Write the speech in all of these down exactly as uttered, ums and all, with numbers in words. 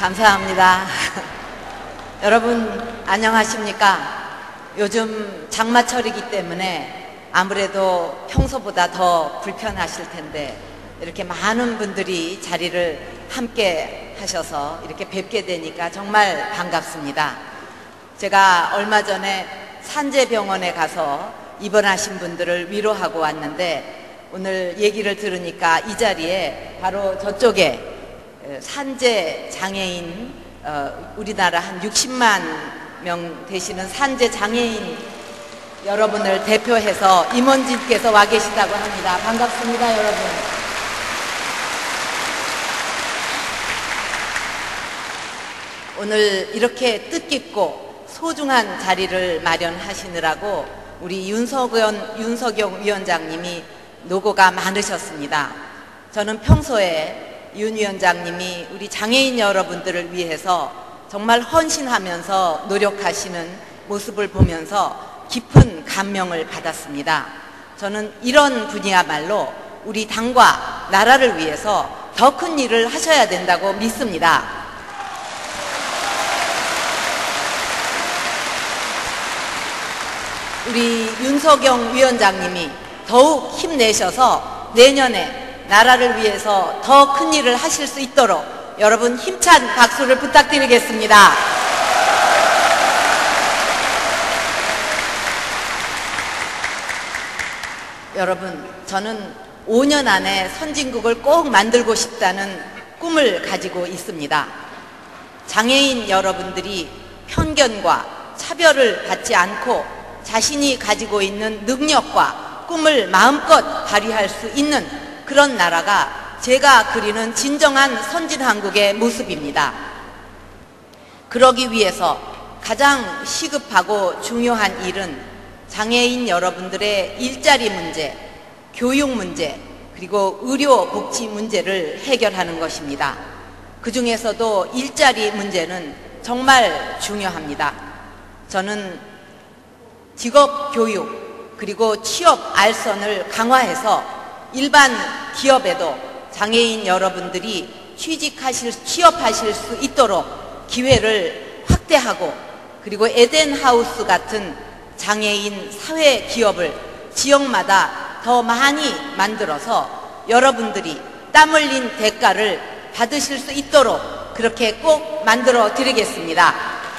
감사합니다. 여러분 안녕하십니까? 요즘 장마철이기 때문에 아무래도 평소보다 더 불편하실 텐데 이렇게 많은 분들이 자리를 함께 하셔서 이렇게 뵙게 되니까 정말 반갑습니다. 제가 얼마 전에 산재병원에 가서 입원하신 분들을 위로하고 왔는데 오늘 얘기를 들으니까 이 자리에 바로 저쪽에 산재 장애인, 어, 우리나라 한 육십만 명 되시는 산재 장애인 여러분을 대표해서 임원진께서 와 계시다고 합니다. 반갑습니다, 여러분. 오늘 이렇게 뜻깊고 소중한 자리를 마련하시느라고 우리 윤석연, 윤석영 위원장님이 노고가 많으셨습니다. 저는 평소에 윤 위원장님이 우리 장애인 여러분들을 위해서 정말 헌신하면서 노력하시는 모습을 보면서 깊은 감명을 받았습니다. 저는 이런 분이야말로 우리 당과 나라를 위해서 더 큰 일을 하셔야 된다고 믿습니다. 우리 윤석영 위원장님이 더욱 힘내셔서 내년에 나라를 위해서 더 큰 일을 하실 수 있도록 여러분 힘찬 박수를 부탁드리겠습니다. 여러분, 저는 오 년 안에 선진국을 꼭 만들고 싶다는 꿈을 가지고 있습니다. 장애인 여러분들이 편견과 차별을 받지 않고 자신이 가지고 있는 능력과 꿈을 마음껏 발휘할 수 있는 그런 나라가 제가 그리는 진정한 선진한국의 모습입니다. 그러기 위해서 가장 시급하고 중요한 일은 장애인 여러분들의 일자리 문제, 교육 문제, 그리고 의료 복지 문제를 해결하는 것입니다. 그 중에서도 일자리 문제는 정말 중요합니다. 저는 직업 교육 그리고 취업 알선을 강화해서 일반 기업에도 장애인 여러분들이 취직하실, 취업하실 수 있도록 기회를 확대하고 그리고 에덴하우스 같은 장애인 사회 기업을 지역마다 더 많이 만들어서 여러분들이 땀 흘린 대가를 받으실 수 있도록 그렇게 꼭 만들어 드리겠습니다.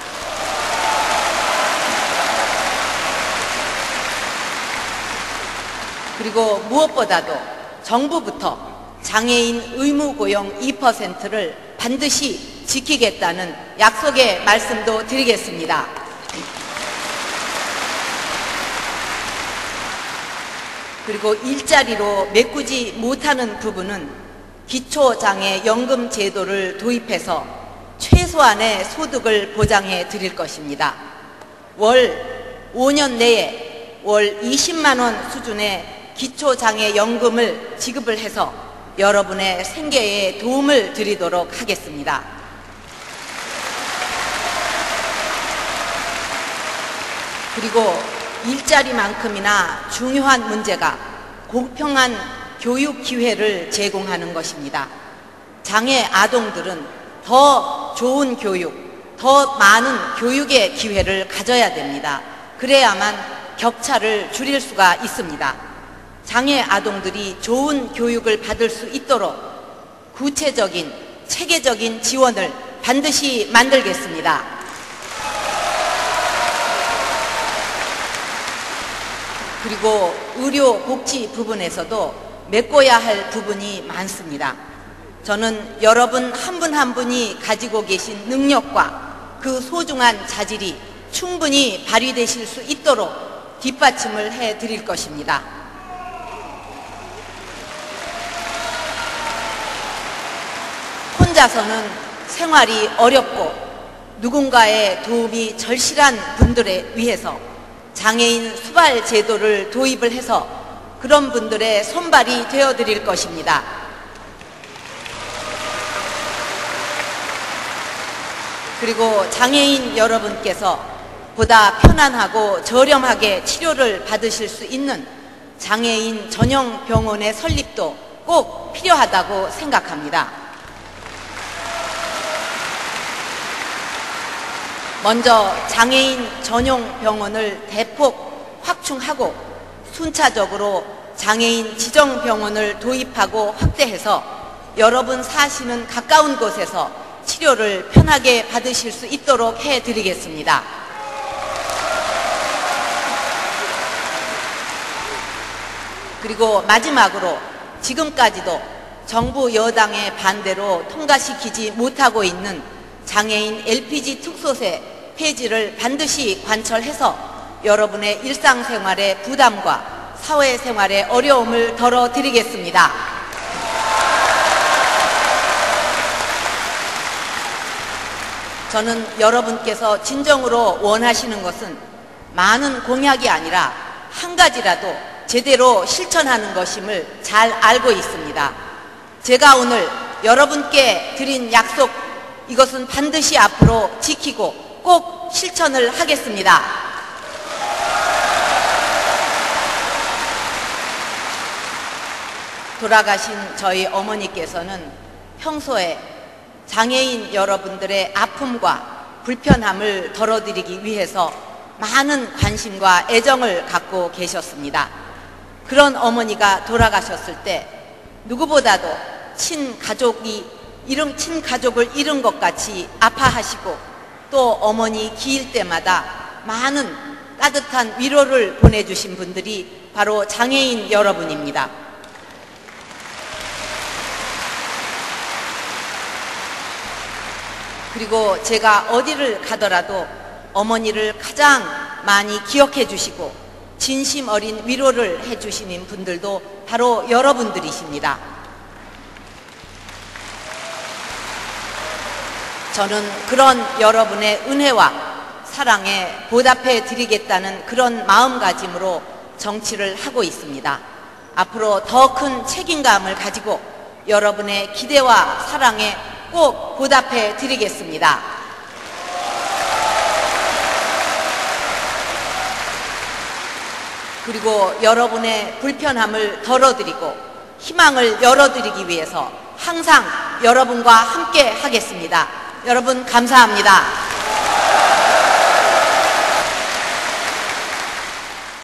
그리고 무엇보다도 정부부터 장애인 의무고용 이 퍼센트를 반드시 지키겠다는 약속의 말씀도 드리겠습니다. 그리고 일자리로 메꾸지 못하는 부분은 기초장애연금 제도를 도입해서 최소한의 소득을 보장해 드릴 것입니다. 월 오 년 내에 월 이십만 원 수준의 기초장애연금을 지급을 해서 여러분의 생계에 도움을 드리도록 하겠습니다. 그리고 일자리만큼이나 중요한 문제가 공평한 교육 기회를 제공하는 것입니다. 장애 아동들은 더 좋은 교육, 더 많은 교육의 기회를 가져야 됩니다. 그래야만 격차를 줄일 수가 있습니다. 장애 아동들이 좋은 교육을 받을 수 있도록 구체적인 체계적인 지원을 반드시 만들겠습니다. 그리고 의료 복지 부분에서도 메꿔야 할 부분이 많습니다. 저는 여러분 한 분 한 분이 가지고 계신 능력과 그 소중한 자질이 충분히 발휘되실 수 있도록 뒷받침을 해 드릴 것입니다. 혼자서는 생활이 어렵고 누군가의 도움이 절실한 분들에 위해서 장애인 수발 제도를 도입을 해서 그런 분들의 손발이 되어 드릴 것입니다. 그리고 장애인 여러분께서 보다 편안하고 저렴하게 치료를 받으실 수 있는 장애인 전용 병원의 설립도 꼭 필요하다고 생각합니다. 먼저 장애인 전용 병원을 대폭 확충하고 순차적으로 장애인 지정 병원을 도입하고 확대해서 여러분 사시는 가까운 곳에서 치료를 편하게 받으실 수 있도록 해드리겠습니다. 그리고 마지막으로 지금까지도 정부 여당의 반대로 통과시키지 못하고 있는 장애인 엘피지 특소세 폐지를 반드시 관철해서 여러분의 일상생활의 부담과 사회생활의 어려움을 덜어드리겠습니다. 저는 여러분께서 진정으로 원하시는 것은 많은 공약이 아니라 한 가지라도 제대로 실천하는 것임을 잘 알고 있습니다. 제가 오늘 여러분께 드린 약속, 이것은 반드시 앞으로 지키고 꼭 실천을 하겠습니다. 돌아가신 저희 어머니께서는 평소에 장애인 여러분들의 아픔과 불편함을 덜어드리기 위해서 많은 관심과 애정을 갖고 계셨습니다. 그런 어머니가 돌아가셨을 때 누구보다도 친가족이 잃은, 친가족을 잃은 것 같이 아파하시고 또 어머니 기일 때마다 많은 따뜻한 위로를 보내주신 분들이 바로 장애인 여러분입니다. 그리고 제가 어디를 가더라도 어머니를 가장 많이 기억해 주시고 진심 어린 위로를 해 주시는 분들도 바로 여러분들이십니다. 저는 그런 여러분의 은혜와 사랑에 보답해 드리겠다는 그런 마음가짐으로 정치를 하고 있습니다. 앞으로 더 큰 책임감을 가지고 여러분의 기대와 사랑에 꼭 보답해 드리겠습니다. 그리고 여러분의 불편함을 덜어드리고 희망을 열어드리기 위해서 항상 여러분과 함께 하겠습니다. 여러분 감사합니다.